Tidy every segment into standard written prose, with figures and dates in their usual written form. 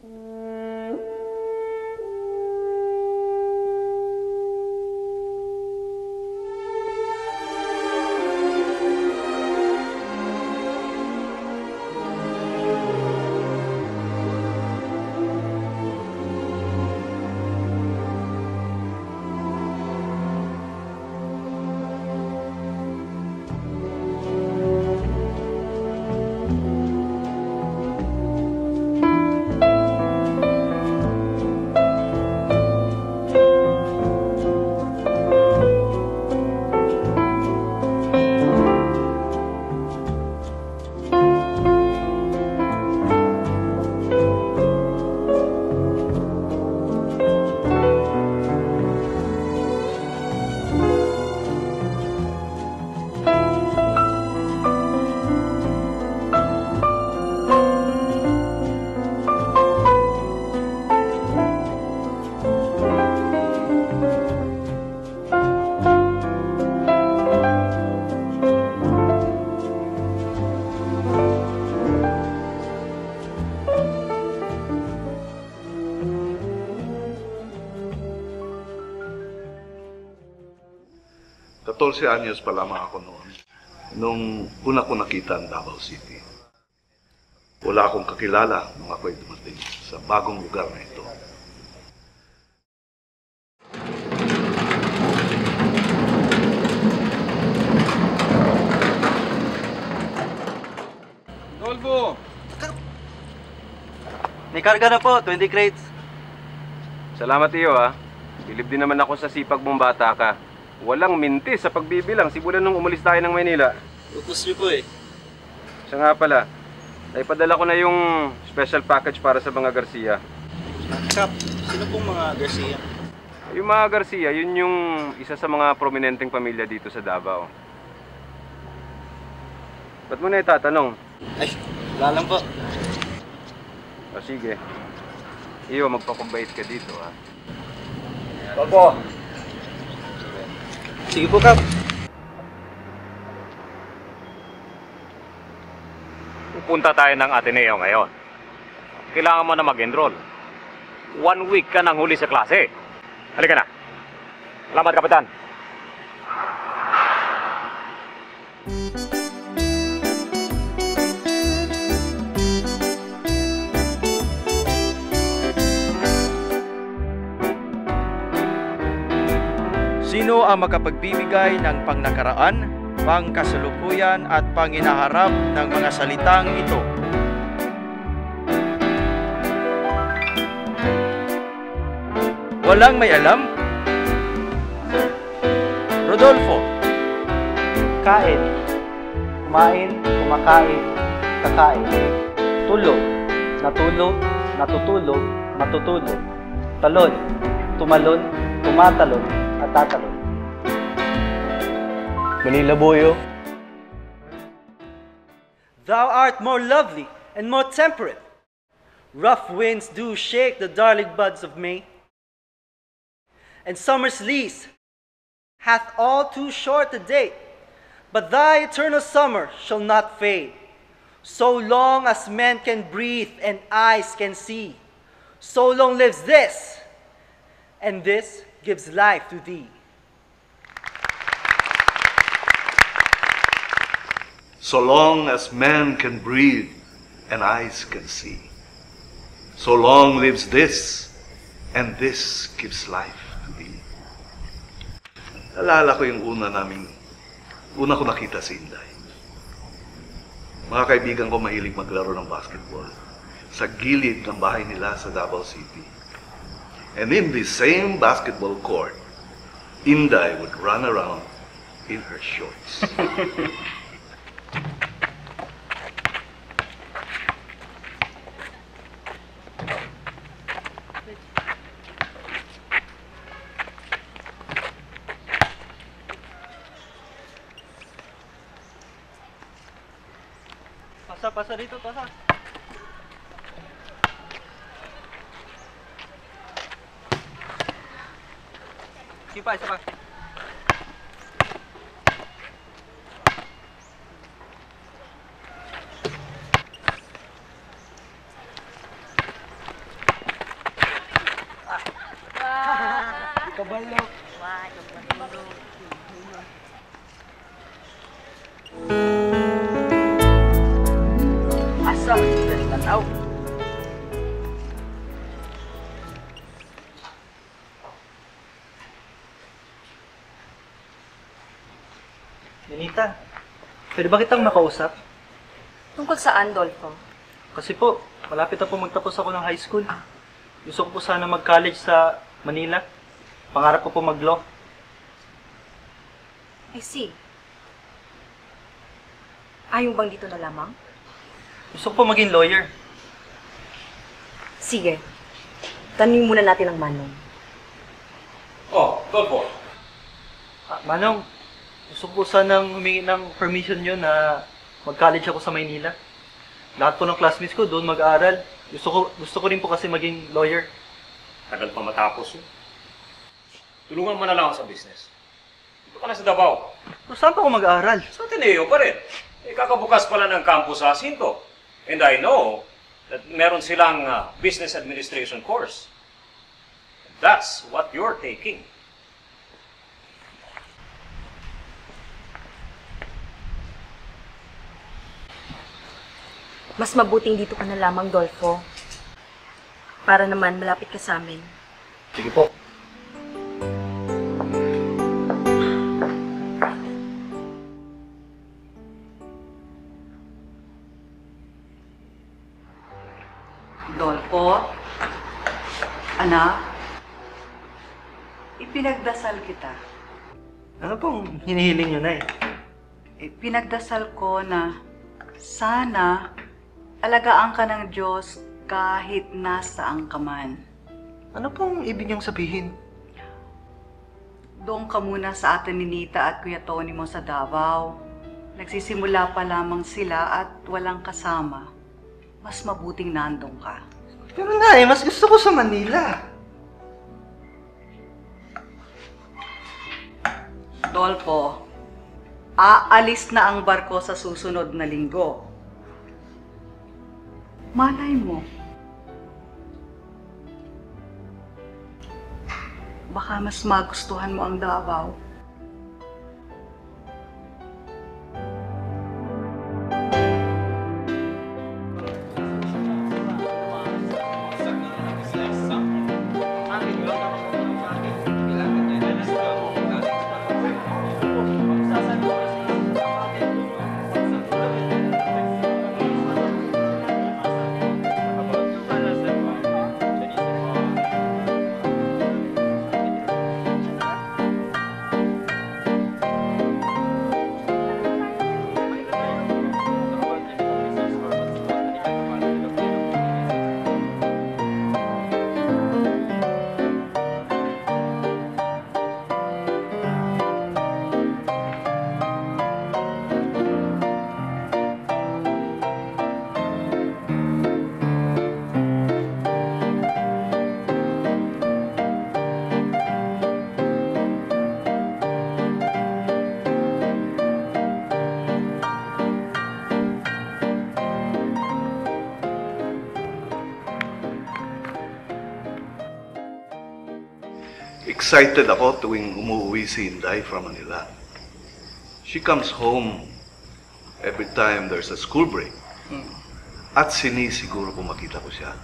14 anyos pa lamang ako noon, nung una ko nakita ang Davao City. Wala akong kakilala nung ako'y dumating sa bagong lugar na ito. Dolfo! May karga na po, 20 crates. Salamat iyo ha. Bilib din naman ako sa sipag mong bata ka. Walang minti sa pagbibilang simulan nung umalis tayo ng Maynila. Upos niyo po eh. Siya nga pala, naipadala ko na yung special package para sa mga Garcia. Kap, sino pong mga Garcia? Yung mga Garcia, yun yung isa sa mga prominenteng pamilya dito sa Davao. Ba't mo na itatanong? Ay, wala lang po. O sige. Iyo, magpakumbait ka dito ha. Opo. Sige po, Kap. Pupunta tayo ng Ateneo ngayon. Kailangan mo na mag-enroll. 1 week ka nang huli sa klase. Halika na. Salamat, Kapitan. Sino ang makapagbibigay ng pangnakaraan, pangkasalukuyan at panginaharap ng mga salitang ito? Walang may alam? Rodolfo. Kain. Kumain, kumakain, kakain. Tulog. Natulog, natutulog, matutulog. Talon. Tumalon, tumatalon, at tatalon. Manila Boyo. Thou art more lovely and more temperate. Rough winds do shake the darling buds of May, and summer's lease hath all too short a date, but thy eternal summer shall not fade, so long as men can breathe and eyes can see. So long lives this, and this gives life to thee. So long as man can breathe and eyes can see. So long lives this, and this gives life to thee. Alala ko yung una ko nakita si Inday. Mga kaibigan ko mahilig maglaro ng basketball sa gilid ng bahay nila sa Davao City. And in the same basketball court, Inday would run around in her shorts. Pasa dito, pasa. Sige pa, isa pa. Kabalo. Asa man sila tanaw? Nenita, pwede ba kitang makausap? Tungkol saan, Dolfo? Kasi po, malapit na po magtapos ako ng high school. Gusto ko po sana mag-college sa Manila. Pangarap ko po mag-law. I see. Ayaw bang dito na lamang? Gusto ko po maging lawyer. Sige. Tanungin muna natin ang Manong. Oh, Dolfo. Manong, gusto ko po sanang humingi ng permission nyo na mag-college ako sa Maynila. Lahat po ng classmates ko doon mag-aaral. Gusto ko rin po kasi maging lawyer. Tagal pa matapos yun. Tulungan mo na lang ako sa business. Dito ka na sa Davao. So, saan pa ako mag-aaral? Sa Ateneo pa rin. Kakabukas pala ng campus sa Jacinto. And I know that meron silang business administration course. That's what you're taking. Mas mabuting dito ka na lamang, Dolfo. Para naman malapit ka sa amin. Sige po. Dolfo, anak, ipinagdasal kita. Ano pong hinihiling nyo na eh? Ipinagdasal ko na sana alagaan ka ng Diyos kahit nasaan ka man. Ano pong ibig niyong sabihin? Doon ka muna sa atin ni Nita at Kuya Tony mo sa Davao. Nagsisimula pa lamang sila at walang kasama. Mas mabuting nandong ka. Pero na mas gusto ko sa Manila. Dolfo, aalis na ang barko sa susunod na linggo. Malay mo. Baka mas magustuhan mo ang Davao. Excited ako tuwing umuwi si Inday from Manila. She comes home every time there's a school break. At sinisiguro ko makita ko siya.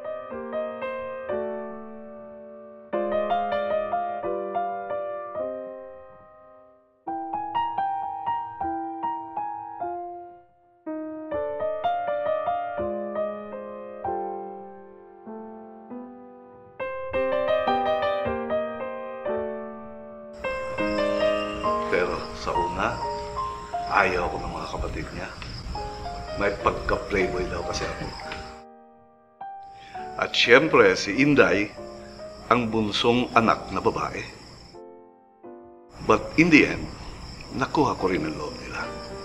Pero sa una, ayaw ko ng mga kapatid niya. May pagka-playboy daw kasi ako. At siyempre, si Inday, ang bunsong anak na babae. But in the end, nakuha ko rin ang loob nila.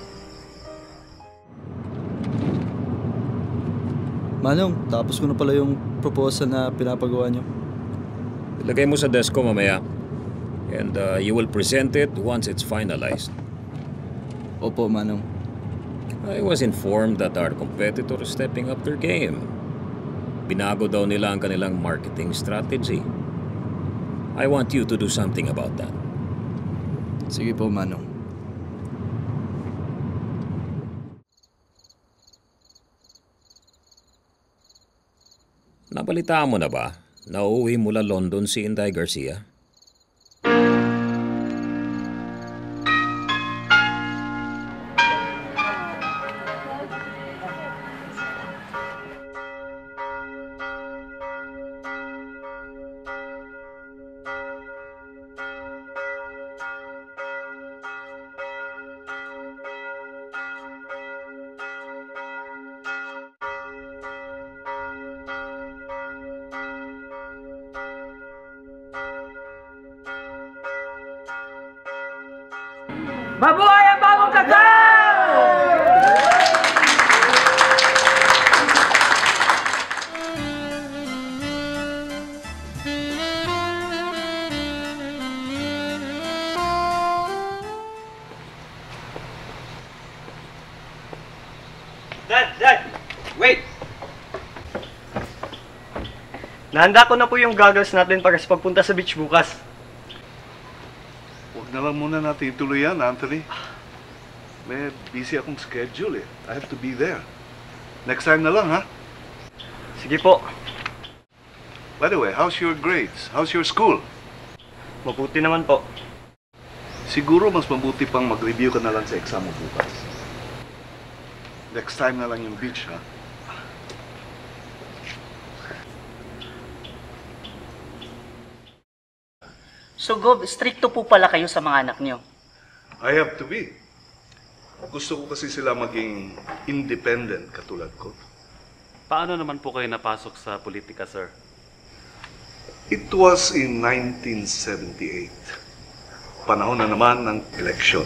Manong, tapos ko na pala yung proposal na pinapagawa nyo. Ilagay mo sa desk ko mamaya. And you will present it once it's finalized. Opo, Manong. I was informed that our competitor is stepping up their game. Binago daw nila ang kanilang marketing strategy. I want you to do something about that. Sige po, Manong. Nabalitaan mo na ba na uuwi mula London si Inday Garcia? Mabuhay ang bagong kasal! Dad! Wait! Nahanda ko na po yung goggles natin para sa pagpunta sa beach bukas. Huwag na lang muna natin ituloy yan, Anthony. May busy akong schedule eh. I have to be there. Next time na lang, ha? Sige po. By the way, how's your grades? How's your school? Mabuti naman po. Siguro mas mabuti pang mag-review ka na lang sa exam mo bukas. Next time na lang yung beach, ha? So, Gov, stricto po pala kayo sa mga anak nyo? I have to be. Gusto ko kasi sila maging independent katulad ko. Paano naman po kayo napasok sa politika, sir? It was in 1978. Panahon na naman ng eleksyon.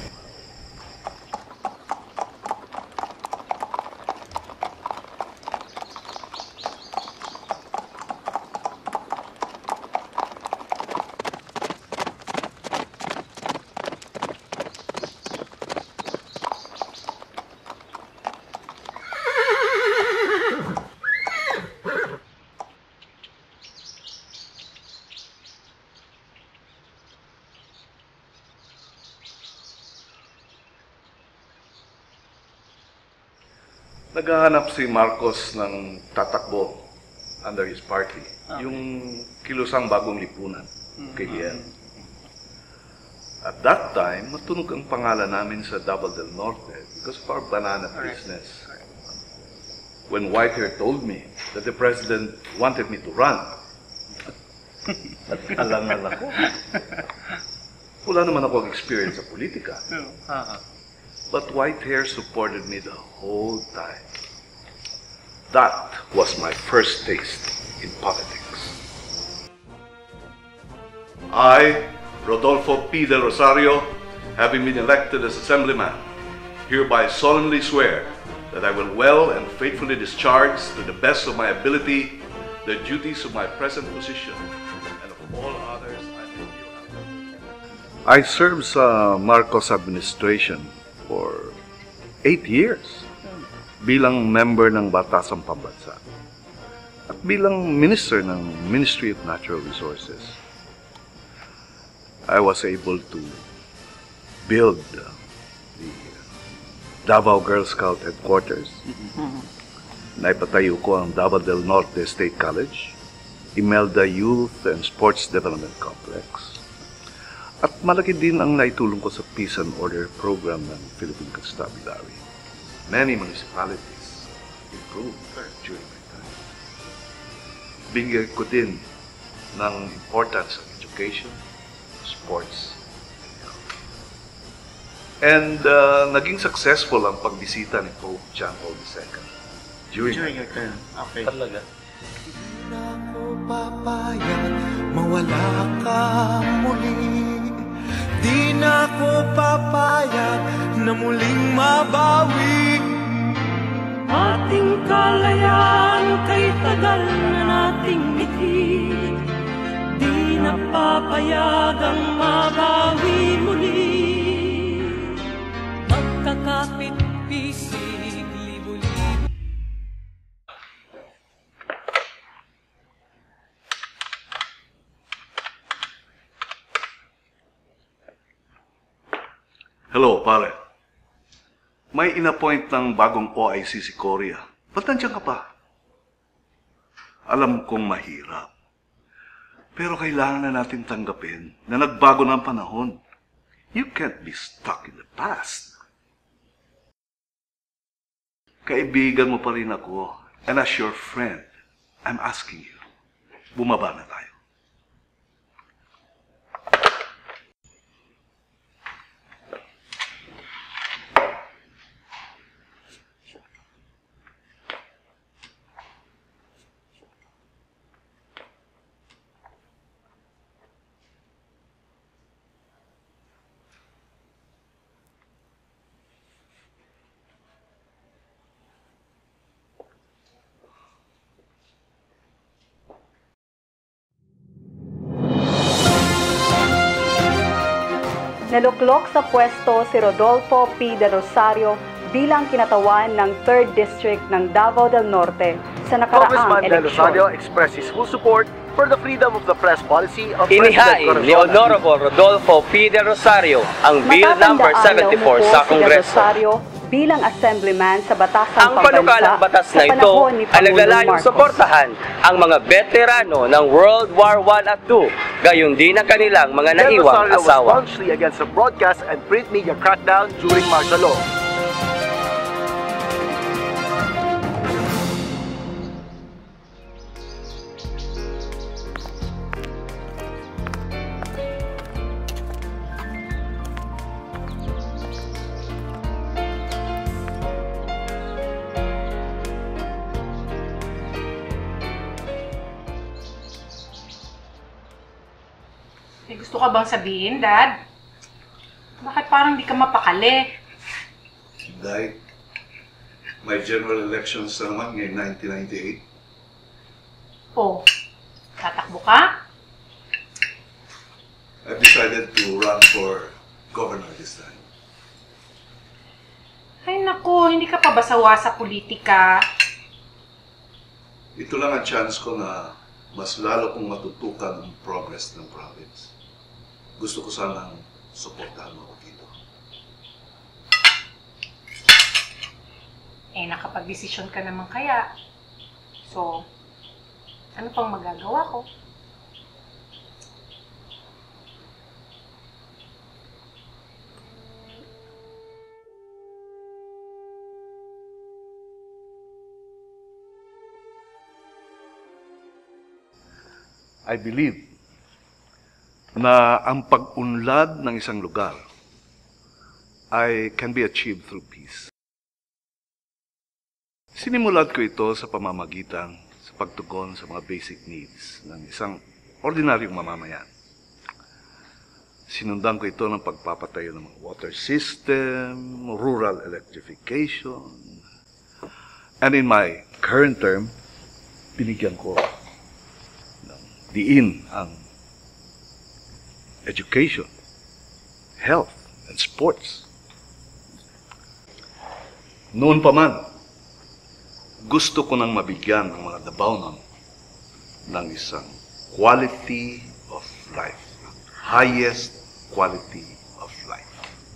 Naghahanap si Marcos ng tatakbo under his party. Okay. Yung kilusang bagong lipunan, KDL. At that time, matunog ang pangalan namin sa Davao del Norte because of our banana business. When Whitehair told me that the president wanted me to run, at alangan ako. Wala naman akong experience sa politika. But Whitehair supported me the whole time. That was my first taste in politics. I, Rodolfo P. del Rosario, having been elected as Assemblyman, hereby solemnly swear that I will well and faithfully discharge to the best of my ability the duties of my present position and of all others I may hereafter. I served sa Marcos administration for 8 years bilang member ng Batasang Pambansa at bilang minister ng Ministry of Natural Resources. I was able to build the Davao Girl Scout headquarters. Naipatayo ko ang Davao del Norte State College, Imelda Youth and Sports Development Complex. At malaki din ang naitulong ko sa Peace and Order program ng Philippine Constabulary. Many municipalities improved during my time. Binigay ko din ng importance of education, sports, and naging successful ang pagbisita ni Pope John Paul II during your term. Okay. Talaga. Di na ko papayag mawala ka muli. Di na ko papayag na muling mabawi. Ating kalayaan kay tagal na nating mitid. Di na papayagang mabawi muli. Magkakapit-pisig, libo-libo. Hello, pare. May inappoint ng bagong OIC si Korea. Ba't nandiyan ka pa? Alam kong mahirap. Pero kailangan na natin tanggapin na nagbago na ang panahon. You can't be stuck in the past. Kaibigan mo pa rin ako. And as your friend, I'm asking you, bumaba na tayo. Naluklok sa pwesto si Rodolfo P. de Rosario bilang kinatawan ng 3rd District ng Davao del Norte sa nakaraang eleksyon. expressed his full support for the freedom of the press policy of Inihain ni Honorable Rodolfo P. de Rosario ang Bill number 74 sa Kongreso. Bilang assemblyman sa Batasang Ang panukalang batas na ito ay naglalayong suportahan ang mga veterano ng World War I at II, gayon din ang kanilang mga naiwang asawa. was staunchly against the broadcast and print media crackdown during martial law. May gusto ka bang sabihin, Dad? Bakit parang di ka mapakali? Dahil may general elections na naman ngayon 1998. Oh, tatakbo ka? I've decided to run for governor this time. Ay naku, hindi ka pa ba sawa sa politika? Ito lang ang chance ko na mas lalo kong matutukan ang progress ng province. Gusto ko sanang suportahan mo ako dito. Eh, nakapag-desisyon ka naman kaya. So, ano pang magagawa ko? I believe na ang pag-unlad ng isang lugar can be achieved through peace. Sinimulan ko ito sa pamamagitan sa pagtugon sa mga basic needs ng isang ordinaryong mamamayan. Sinundan ko ito ng pagpapatayo ng mga water system, rural electrification, and in my current term, binigyan ko ng diin ang education, health, and sports. Noon pa man, gusto ko nang mabigyan ng mga Dabaonon ng isang quality of life, highest quality of life.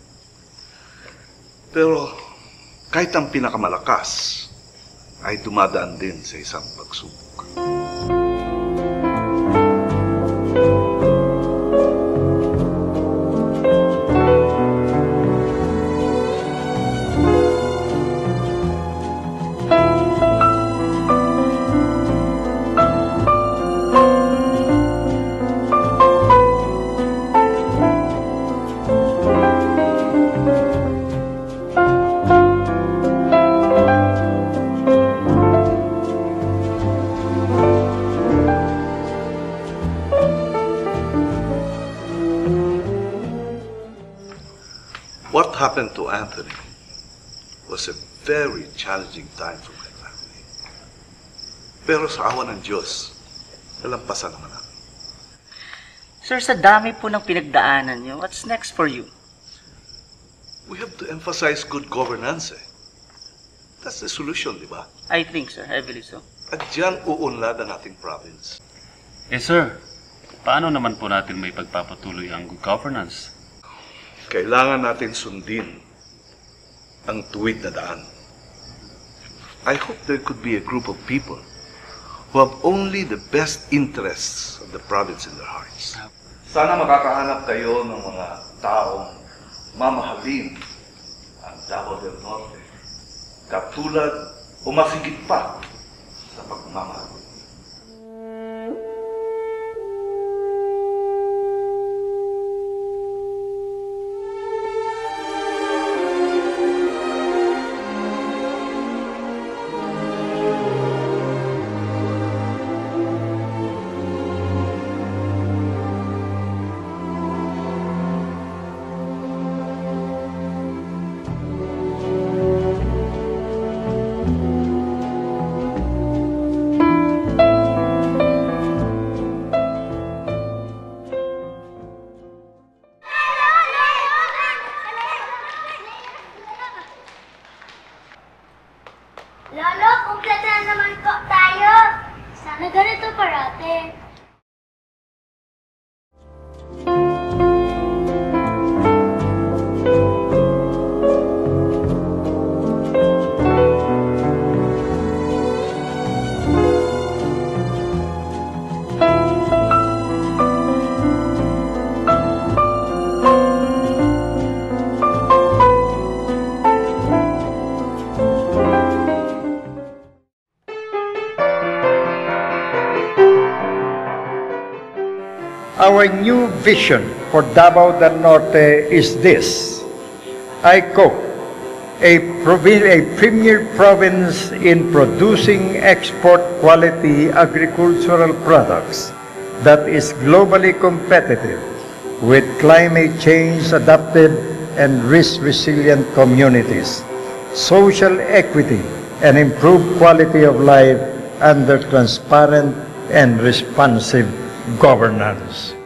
Pero kahit ang pinakamalakas ay dumadaan din sa isang pagsubok. What happened to Anthony was a very challenging time for my family. Pero sa awa ng Diyos, nalampasan naman namin. Sir, sa dami po ng pinagdaanan niyo, what's next for you? We have to emphasize good governance. That's the solution, di ba? I think, sir. I believe so. At diyan uunlad ang ating province. Sir, paano naman po natin may pagpapatuloy ang good governance? kailangan natin sundin ang tuwid na daan. I hope there could be a group of people who have only the best interests of the province in their hearts. Sana makakahanap kayo ng mga taong mamahalin ang Davao del Norte, katulad o masigit pa sa pagmamahal. Lolo, kumpleto na naman po tayo. Sana ganito parate. Our new vision for Davao del Norte is this. I quote, a premier province in producing export quality agricultural products that is globally competitive with climate change adapted and risk resilient communities, social equity and improved quality of life under transparent and responsive governance.